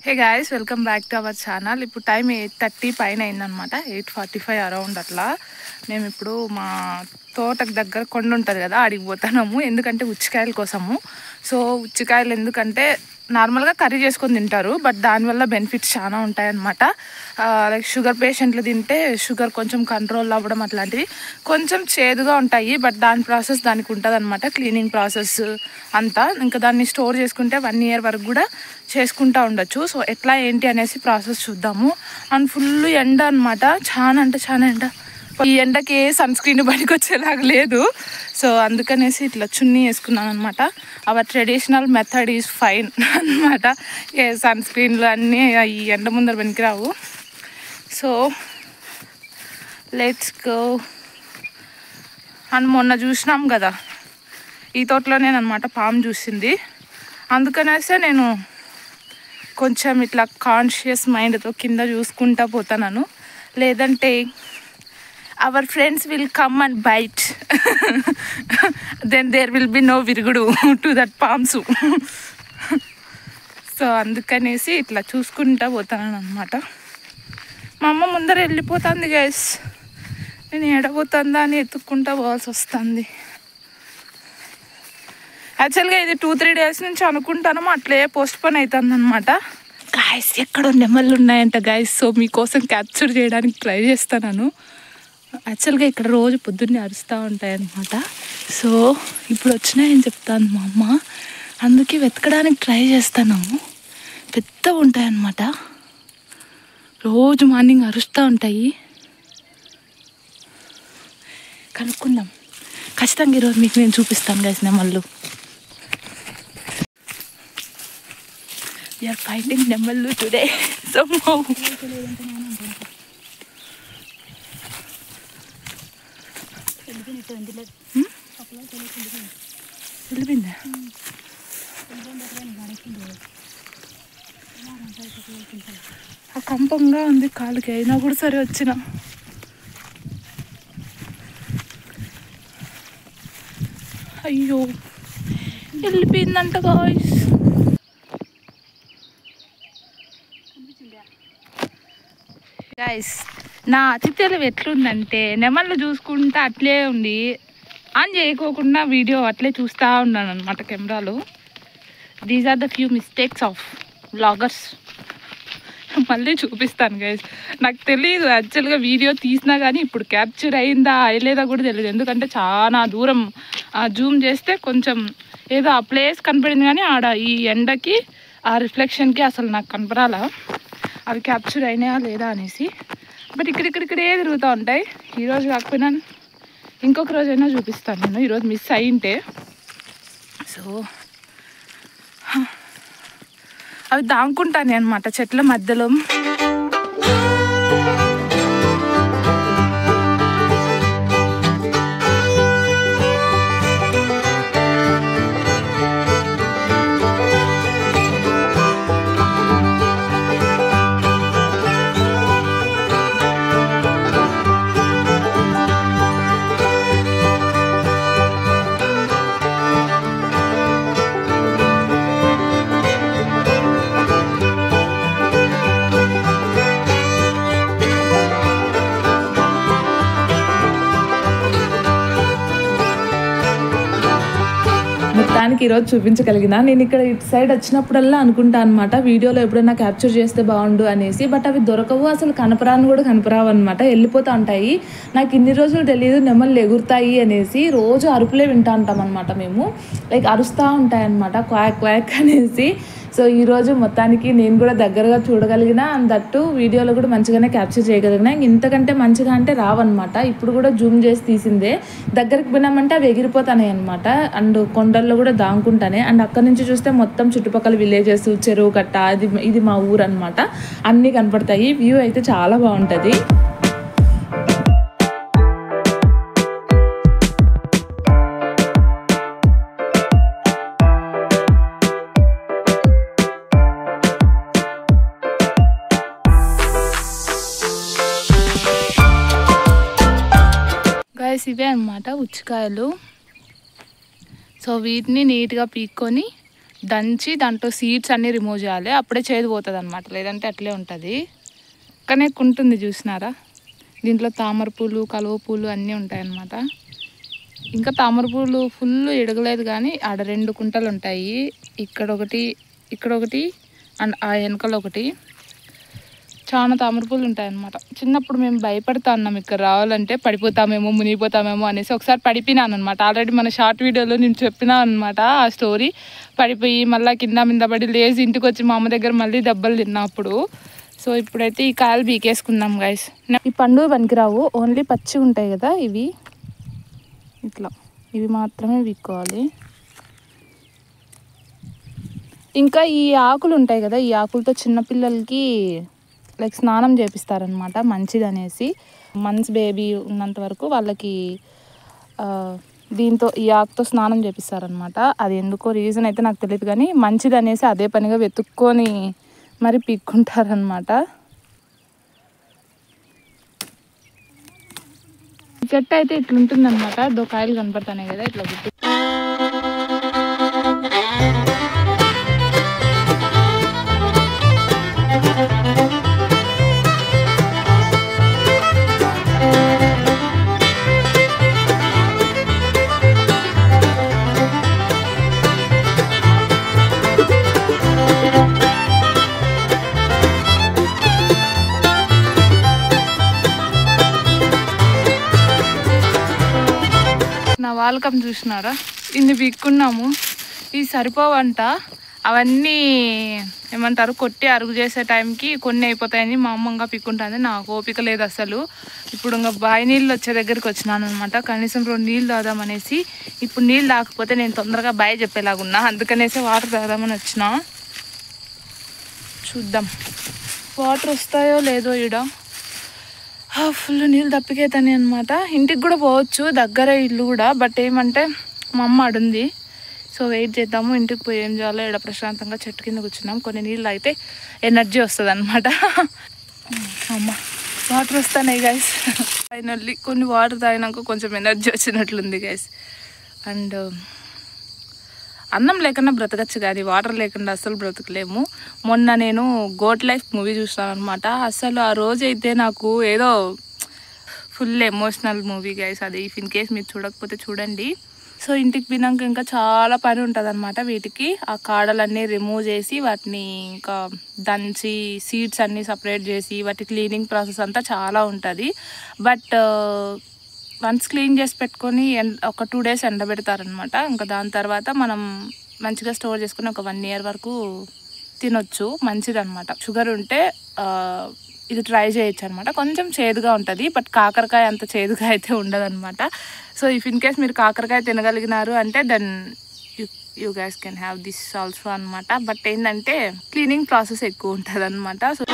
Hey guys, welcome back to our channel. ఇప్పుడు time 8:30 పైన అయిందనమాట. 8:45 అరౌండ్ అట్లా. మేము ఇప్పుడు మా తోటకు దగ్గర కొండ ఉంటుంది కదా, ఆడికి పోతున్నాము. ఎందుకంటే ఉచ్చికాయల కోసము. సో ఉచ్చికాయలు ఎందుకంటే నార్మల్గా కర్రీ చేసుకొని తింటారు, బట్ దానివల్ల బెనిఫిట్స్ చాలా ఉంటాయన్నమాట. లైక్ షుగర్ పేషెంట్లు తింటే షుగర్ కొంచెం కంట్రోల్ అవ్వడం అట్లాంటివి. కొంచెం చేదుగా ఉంటాయి, బట్ దాని ప్రాసెస్ దానికి ఉంటుంది అనమాట. క్లీనింగ్ ప్రాసెస్ అంతా. ఇంకా దాన్ని స్టోర్ చేసుకుంటే 1 year వరకు కూడా చేసుకుంటూ ఉండొచ్చు. సో ఎట్లా ఏంటి అనేసి ప్రాసెస్ చూద్దాము. అండ్ ఫుల్ ఎండ అనమాట, చాలా అంటే చాలా ఎండ. ఈ ఎండకి సన్ స్క్రీన్ బయటకు వచ్చేలాగా లేదు. సో అందుకనేసి ఇట్లా చున్నీ వేసుకున్నాను అనమాట. Our traditional method is fine అనమాట. ఏ సన్ స్క్రీన్లు అన్నీ ఈ ఎండ ముందర పనికిరావు. So let's go. అండ్ మొన్న చూసినాం కదా, ఈ తోటలోనేనమాట పాము చూసింది. అందుకనేసే నేను కొంచెం ఇట్లా కాన్షియస్ మైండ్తో కింద చూసుకుంటా పోతాను. లేదంటే our friends will come and bite, then there will be no విరుగుడు టు దట్ పామ్స్. సో అందుకనేసి ఇట్లా చూసుకుంటా పోతాను అనమాట. మా అమ్మ ముందర వెళ్ళిపోతుంది గైస్. నేను ఎడబోతుందా అని ఎత్తుక్కుంటా పోవాల్సి వస్తుంది. యాక్చువల్గా ఇది 2-3 days నుంచి అనుకుంటాను, అట్లే పోస్ట్ పోన్ అవుతుంది అనమాట. గాయస్ ఎక్కడో నెమళ్ళు ఉన్నాయంట గాయస్. సో మీకోసం క్యాప్చర్ చేయడానికి ట్రై చేస్తాను. యాక్చువల్గా ఇక్కడ రోజు పొద్దున్నే అరుస్తూ ఉంటాయన్నమాట. సో ఇప్పుడు వచ్చినాయని చెప్తాను మా అమ్మ, అందుకే వెతకడానికి ట్రై చేస్తాను. పెద్దగా ఉంటాయన్నమాట, రోజు మార్నింగ్ అరుస్తూ ఉంటాయి. కనుక్కుందాం ఖచ్చితంగా. ఈరోజు మీకు నేను చూపిస్తాను గైస్ నెమళ్ళు. We are finding నెమళ్ళు today somehow. వెళ్ళిపోయిందా? ఆ కంపంగా ఉంది కాలుకి, అయినా కూడా సరే వచ్చిన. అయ్యో వెళ్ళిపోయిందంట గాయ్స్. గాయ్స్ నా అతిథ్యులు ఎట్లుందంటే, నెమళ్ళు చూసుకుంటా అట్లే ఉండి ఆన్ చేయకోకుండా వీడియో అట్లే చూస్తూ ఉన్నాను అనమాట కెమెరాలో. These are the few mistakes of vloggers. మళ్ళీ చూపిస్తాను గైస్. నాకు తెలియదు యాక్చువల్గా వీడియో తీసినా కానీ ఇప్పుడు క్యాప్చర్ అయిందా అయ్యలేదా కూడా తెలియదు. ఎందుకంటే చాలా దూరం జూమ్ చేస్తే కొంచెం ఏదో ఆ ప్లేస్ కనపడింది, కానీ ఆడ ఈ ఎండకి ఆ రిఫ్లెక్షన్కి అసలు నాకు కనపరాలా అవి క్యాప్చర్ అయినాయా లేదా అనేసి. బట్ ఇక్కడిక్కడే తిరుగుతూ ఉంటాయి. ఈరోజు కాకపోయినా ఇంకొక రోజైనా చూపిస్తాను నేను, ఈరోజు మిస్ అయ్యింటే. సో అవి దాంకుంటాను అనమాట చెట్ల మధ్యలో. మొత్తానికి ఈరోజు చూపించగలిగిన. నేను ఇక్కడ ఇటు సైడ్ వచ్చినప్పుడల్లా అనుకుంటా అనమాట, వీడియోలో ఎప్పుడైనా క్యాప్చర్ చేస్తే బాగుండు అనేసి. బట్ అవి దొరకవు, అసలు కనపరాను కూడా కనపరావు అనమాట, వెళ్ళిపోతూ ఉంటాయి. నాకు ఇన్ని రోజులు తెలియదు నెమళ్ళు ఎగురుతాయి అనేసి. రోజు అరుపులే వింటూ ఉంటాం అనమాట మేము, లైక్ అరుస్తూ ఉంటాయి అనమాట, క్వాక్ క్వాక్ అనేసి. సో ఈరోజు మొత్తానికి నేను కూడా దగ్గరగా చూడగలిగిన, దట్టు వీడియోలో కూడా మంచిగానే క్యాప్చర్ చేయగలిగిన. ఇంతకంటే మంచిగా అంటే రావన్నమాట. ఇప్పుడు కూడా జూమ్ చేసి తీసిందే. దగ్గరికి పోయినామంటే అవి ఎగిరిపోతాయి అనమాట. అండ్ కొండల్లో కూడా దాంకుంటానే. అండ్ అక్కడ నుంచి చూస్తే మొత్తం చుట్టుపక్కల విలేజెస్, చెరువు కట్ట, ఇది మా ఊరు అనమాట. అన్నీ కనపడతాయి. వ్యూ అయితే చాలా బాగుంటుంది. ఇవే అన్నమాట ఉచ్చికాయలు. సో వీటిని నీట్గా పీక్కొని దంచి దాంట్లో సీడ్స్ అన్నీ రిమూవ్ చేయాలి, అప్పుడే చేదు పోతుంది అనమాట, లేదంటే అట్లే ఉంటుంది. పక్కనే కుంటుంది చూసినారా, దీంట్లో తామర పూలు కలువ పూలు అన్నీ ఉంటాయన్నమాట. ఇంకా తామర పూలు ఫుల్ ఎడగలేదు కానీ ఆడ 2 కుంటలు ఉంటాయి, ఇక్కడ ఒకటి అండ్ ఆ వెనకలో ఒకటి. చాలా తామర పూలు ఉంటాయన్నమాట. చిన్నప్పుడు మేము భయపడతా ఉన్నాం ఇక్కడ రావాలంటే, పడిపోతామేమో మునిగిపోతామేమో అనేసి. ఒకసారి పడిపోయినాను అనమాట, ఆల్రెడీ మన షార్ట్ వీడియోలో నేను చెప్పినా అనమాట ఆ స్టోరీ. పడిపోయి మళ్ళీ కింద మీద పడి లేచి ఇంటికి వచ్చి మా అమ్మ దగ్గర మళ్ళీ దెబ్బలు తిన్నప్పుడు. సో ఇప్పుడైతే ఈ కాయలు బీకేసుకుందాం గైస్. ఈ పండు పనికిరావు, ఓన్లీ పచ్చి ఉంటాయి కదా ఇవి, ఇట్లా ఇవి మాత్రమే వీక్కోవాలి. ఇంకా ఈ ఆకులు ఉంటాయి కదా, ఈ ఆకులతో చిన్నపిల్లలకి లైక్ స్నానం చేపిస్తారనమాట, మంచిది అనేసి. మంత్స్ బేబీ ఉన్నంత వరకు వాళ్ళకి దీంతో ఈ ఆకుతో స్నానం చేపిస్తారనమాట. అది ఎందుకో రీజన్ అయితే నాకు తెలియదు కానీ మంచిది అనేసి అదే పనిగా వెతుక్కొని మరి పీక్కుంటారనమాట. చెట్టు అయితే ఇట్లుంటుంది అనమాట, కాయలు కనపడతాయి కదా ఇట్లా గుర్తు. నా వాల్కం చూసినారా, ఇన్ని పీక్కున్నాము, ఇవి సరిపోవంట. అవన్నీ ఏమంటారు కొట్టి అరుగు చేసే టైంకి కొన్ని అయిపోతాయని మా అమ్మంగా పీక్కుంటుంది. నాకు ఓపిక లేదు అసలు. ఇప్పుడు ఇంకా బావి నీళ్ళు వచ్చే దగ్గరికి వచ్చినాను అనమాట, కనీసం 2 నీళ్ళు తాగుదామనేసి. ఇప్పుడు నీళ్ళు తాగకపోతే నేను తొందరగా బాయ్ చెప్పేలాగున్నా, అందుకనేసి వాటర్ తాగుదామని వచ్చిన. చూద్దాం వాటర్ వస్తాయో లేదో. ఈడ ఫుల్ నీళ్ళు తప్పికేతాని అనమాట. ఇంటికి కూడా పోవచ్చు, దగ్గరే ఇల్లు కూడా. బట్ ఏమంటే మా అమ్మ అడుంది, సో వెయిట్ చేద్దాము. ఇంటికి పోయి ఏం చేయాలో ఇక్కడ ప్రశాంతంగా చెట్టు కింద కూర్చున్నాం. కొన్ని నీళ్ళు అయితే ఎనర్జీ వస్తుంది అనమాట. అమ్మ వాటర్ వస్తున్నాయి గైస్, ఫైనల్లీ కొన్ని వాటర్ తాగినాక కొంచెం ఎనర్జీ వచ్చినట్లుంది గైస్. అండ్ అన్నం లేకుండా బ్రతకచ్చు కానీ వాటర్ లేకుండా అస్సలు బ్రతకలేము. మొన్న నేను గోట్ లైఫ్ మూవీ చూసాను అనమాట. అసలు ఆ రోజైతే నాకు ఏదో ఫుల్ ఎమోషనల్ మూవీ గైస్ అది. ఇఫ్ ఇన్ కేస్ మీరు చూడకపోతే చూడండి. సో ఇంటికి పోయినాక ఇంకా చాలా పని ఉంటుంది అనమాట. వీటికి ఆ కాడలన్నీ రిమూవ్ చేసి వాటిని ఇంకా దంచి సీడ్స్ అన్నీ సపరేట్ చేసి వాటి క్లీనింగ్ ప్రాసెస్ అంతా చాలా ఉంటుంది. బట్ వన్స్ క్లీన్ చేసి పెట్టుకొని ఒక 2 days ఎండబెడతారనమాట. ఇంకా దాని తర్వాత మనం మంచిగా స్టోర్ చేసుకుని ఒక 1 year వరకు తినొచ్చు, మంచిదన్నమాట. షుగర్ ఉంటే ఇది ట్రై చేయొచ్చు అనమాట. కొంచెం చేదుగా ఉంటుంది, బట్ కాకరకాయ అంత చేదుగా అయితే ఉండదు అనమాట. సో ఇఫ్ ఇన్ కేస్ మీరు కాకరకాయ తినగలిగినారు అంటే then you guys can have this also అనమాట. బట్ ఏంటంటే క్లీనింగ్ ప్రాసెస్ ఎక్కువ ఉంటుంది అనమాట. సో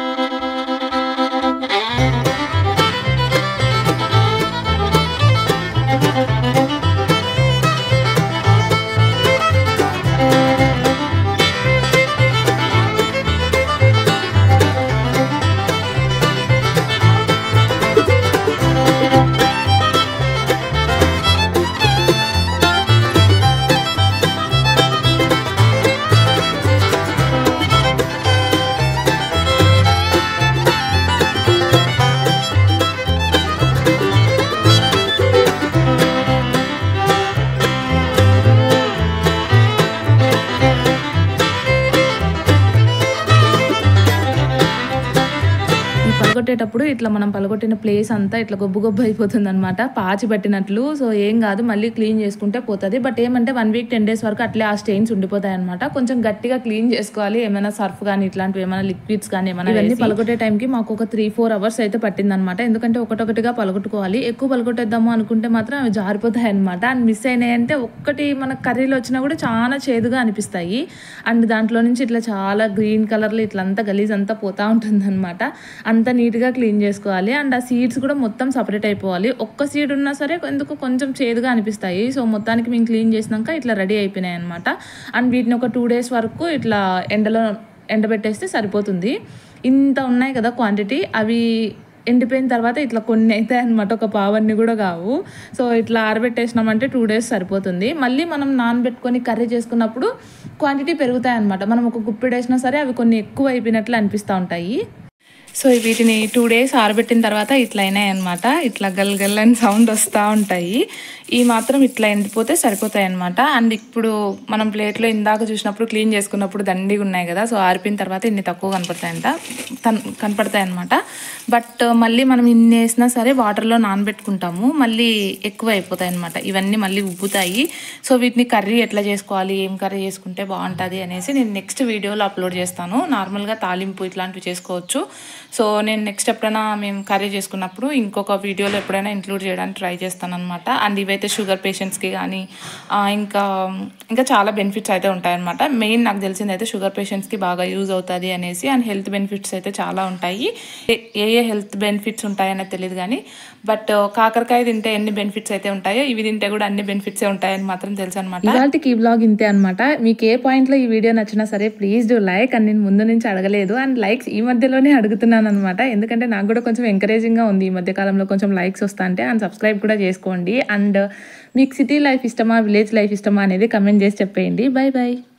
పలగొట్టేటప్పుడు ఇట్లా మనం పలగొట్టిన ప్లేస్ అంతా ఇట్లా గొబ్బు గొబ్బు అయిపోతుంది అనమాట, పాచి పట్టినట్లు. సో ఏం కాదు, మళ్ళీ క్లీన్ చేసుకుంటే పోతుంది. బట్ ఏమంటే 1 week 10 days వరకు అట్లే ఆ స్టెయిన్స్ ఉండిపోతాయి అనమాట. కొంచెం గట్టిగా క్లీన్ చేసుకోవాలి. ఏమైనా సర్ఫ్ కానీ ఇట్లాంటివి ఏమైనా లిక్విడ్స్ కానీ ఏమైనా ఇవన్నీ పలగొట్టే టైంకి మాకు ఒక 3-4 hours అయితే పట్టిందనమాట. ఎందుకంటే ఒకటొకటిగా పలగొట్టుకోవాలి. ఎక్కువ పలగొట్టేద్దాము అనుకుంటే మాత్రం అవి జారిపోతాయి అనమాట. అండ్ మిస్ అయినాయంటే ఒక్కటి మన కర్రీలో వచ్చినా కూడా చాలా చేదుగా అనిపిస్తాయి. అండ్ దాంట్లో నుంచి ఇట్లా చాలా గ్రీన్ కలర్లో ఇట్లా అంతా గలీజ్ అంతా పోతా ఉంటుంది అనమాట. అంత నీట్గా క్లీన్ చేసుకోవాలి. అండ్ ఆ సీడ్స్ కూడా మొత్తం సపరేట్ అయిపోవాలి. ఒక్క సీడ్ ఉన్నా సరే ఎందుకు కొంచెం చేదుగా అనిపిస్తాయి. సో మొత్తానికి మేము క్లీన్ చేసినాక ఇట్లా రెడీ అయిపోయినాయి అనమాట. అండ్ వీటిని ఒక 2 days వరకు ఇట్లా ఎండబెట్టేస్తే సరిపోతుంది. ఇంత ఉన్నాయి కదా క్వాంటిటీ, అవి ఎండిపోయిన తర్వాత ఇట్లా కొన్ని అవుతాయి అనమాట, ఒక పావన్నీ కూడా కావు. సో ఇట్లా ఆరబెట్టేసినామంటే 2 days సరిపోతుంది. మళ్ళీ మనం నానబెట్టుకొని కర్రీ చేసుకున్నప్పుడు క్వాంటిటీ పెరుగుతాయి అనమాట. మనం ఒక గుప్పెడు వేసినా సరే అవి కొన్ని ఎక్కువ అయిపోయినట్లు అనిపిస్తూ ఉంటాయి. సో వీటిని 2 days ఆరబెట్టిన తర్వాత ఇట్లా అయినాయి అనమాట. ఇట్లా గల్ గల్ అని సౌండ్ వస్తూ ఉంటాయి. ఈ మాత్రం ఇట్లా ఎండిపోతే సరిపోతాయి అనమాట. అండ్ ఇప్పుడు మనం ప్లేట్లో ఇందాక చూసినప్పుడు క్లీన్ చేసుకున్నప్పుడు దండిగా ఉన్నాయి కదా, సో ఆరిపోయిన తర్వాత ఇన్ని తక్కువ కనపడతాయి అనమాట. బట్ మళ్ళీ మనం ఇన్ని వేసినా సరే వాటర్లో నానబెట్టుకుంటాము, మళ్ళీ ఎక్కువ అయిపోతాయి అనమాట. ఇవన్నీ మళ్ళీ ఉబ్బుతాయి. సో వీటిని కర్రీ ఎట్లా చేసుకోవాలి, ఏం కర్రీ చేసుకుంటే బాగుంటుంది అనేసి నేను నెక్స్ట్ వీడియోలో అప్లోడ్ చేస్తాను. నార్మల్గా తాలింపు ఇట్లాంటివి చేసుకోవచ్చు. సో నేను నెక్స్ట్ ఎప్పుడైనా మేము కర్రీ చేసుకున్నప్పుడు ఇంకొక వీడియోలో ఎప్పుడైనా ఇంక్లూడ్ చేయడానికి ట్రై చేస్తాను అనమాట. అండ్ ఇవైతే షుగర్ పేషెంట్స్కి కానీ ఇంకా చాలా బెనిఫిట్స్ అయితే ఉంటాయన్నమాట. మెయిన్ నాకు తెలిసింది అయితే షుగర్ పేషెంట్స్కి బాగా యూజ్ అవుతుంది అనేసి. అండ్ హెల్త్ బెనిఫిట్స్ అయితే చాలా ఉంటాయి. ఏ హెల్త్ బెనిఫిట్స్ ఉంటాయనేది తెలియదు కానీ, బట్ కాకరకాయ తింటే ఎన్ని బెనిఫిట్స్ అయితే ఉంటాయో ఇవి తింటే కూడా అన్ని బెనిఫిట్సే ఉంటాయని మాత్రం తెలుసు అనమాట. ఇవాళకి ఈ వ్లాగ్ ఇంతే అనమాట. మీకు ఏ పాయింట్లో ఈ వీడియో నచ్చినా సరే ప్లీజ్ డూ లైక్. అండ్ నేను ముందు నుంచి అడగలేదు, అండ్ లైక్స్ ఈ మధ్యలోనే అడుగుతున్నాను అనమాట. ఎందుకంటే నాకు కూడా కొంచెం ఎంకరేజింగ్గా ఉంది ఈ మధ్య కాలంలో కొంచెం లైక్స్ వస్తా అంటే. అండ్ సబ్స్క్రైబ్ కూడా చేసుకోండి. అండ్ మీకు సిటీ లైఫ్ ఇష్టమా, విలేజ్ లైఫ్ ఇష్టమా అనేది కమెంట్ చేసి చెప్పేయండి. Bye by.